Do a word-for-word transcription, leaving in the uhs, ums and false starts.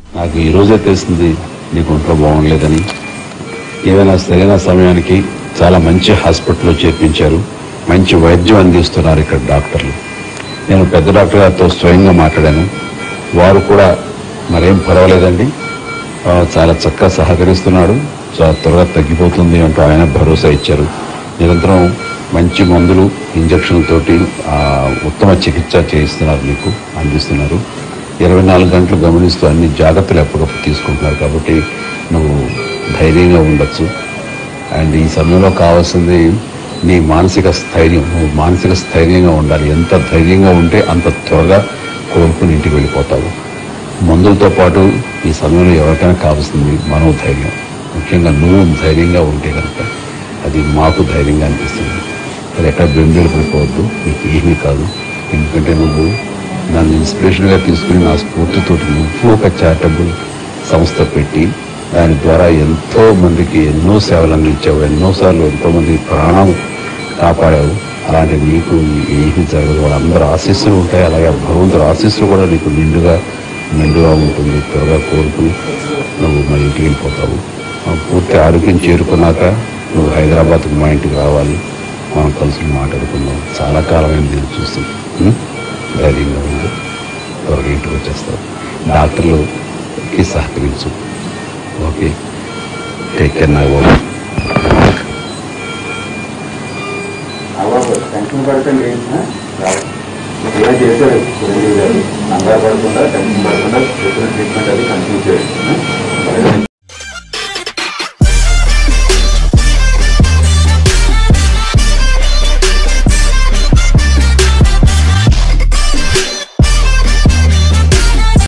నాకు ఈరోజే తెలిసింది నీకు ఒంట్లో బాగుండలేదని. ఏదైనా సరైన సమయానికి చాలా మంచి హాస్పిటల్లో చేర్పించారు, మంచి వైద్యం అందిస్తున్నారు ఇక్కడ డాక్టర్లు. నేను పెద్ద డాక్టర్ గారితో స్వయంగా మాట్లాడాను. వారు కూడా మరేం పర్వాలేదండి, చాలా చక్కగా సహకరిస్తున్నాడు, చాలా త్వరగా తగ్గిపోతుంది అంటూ ఆయన భరోసా ఇచ్చారు. నిరంతరం మంచి మందులు ఇంజక్షన్లతోటి ఉత్తమ చికిత్స చేయిస్తున్నారు, మీకు అందిస్తున్నారు. ఇరవై నాలుగు గంటలు గమనిస్తూ అన్ని జాగ్రత్తలు ఎప్పటికప్పుడు తీసుకుంటున్నారు. కాబట్టి నువ్వు ధైర్యంగా ఉండొచ్చు. అండ్ ఈ సమయంలో కావాల్సింది నీ మానసిక స్థైర్యం. నువ్వు మానసిక స్థైర్యంగా ఉండాలి. ఎంత ధైర్యంగా ఉంటే అంత త్వరగా కోలుకుని ఇంటికి వెళ్ళిపోతావు. మందులతో పాటు ఈ సమయంలో ఎవరికైనా కావాల్సింది మనోధైర్యం. ముఖ్యంగా నువ్వు ధైర్యంగా ఉంటే కనుక అది మాకు ధైర్యంగా అనిపిస్తుంది. అది ఎక్కడ బెంబేలు పడిపోవద్దు, నీకు ఏమీ కాదు. ఎందుకంటే నువ్వు నన్ను ఇన్స్పిరేషన్గా తీసుకుని నా స్ఫూర్తితోటి నువ్వు ఒక చారిటబుల్ సంస్థ పెట్టి దాని ద్వారా ఎంతో మందికి ఎన్నో సేవలు అందించావు, ఎన్నోసార్లు ఎంతో మంది ప్రాణం కాపాడావు. అలాంటి నీకు ఏమీ జరగదు. వాళ్ళందరూ ఆశీస్సులు ఉంటాయి, అలాగే భగవంతుడు ఆశీస్సులు కూడా నీకు నిండుగా నిండుగా ఉంటుంది. త్వరగా కోరుకుని నువ్వు మా ఇంటికి వెళ్ళిపోతావు. పూర్తి ఆరోగ్యం చేరుకున్నాక నువ్వు హైదరాబాద్కి మా ఇంటికి రావాలి, మనం కలిసి మాట్లాడుకుందాం. చాలా కాలమైంది నేను చూస్తాను. ధైర్యంగా ఉంది, త్వరగా ఇంటికి వచ్చేస్తావు. డాక్టర్లుకి సహకరించు. Okay, take care. నా టెన్షన్ పడకండి, ఇలా చేశారు చిరంజీవి గారు. కంగారు పడకుండా, టెన్షన్ పడకుండా ట్రీట్మెంట్ అది కంటిన్యూ చేయండి.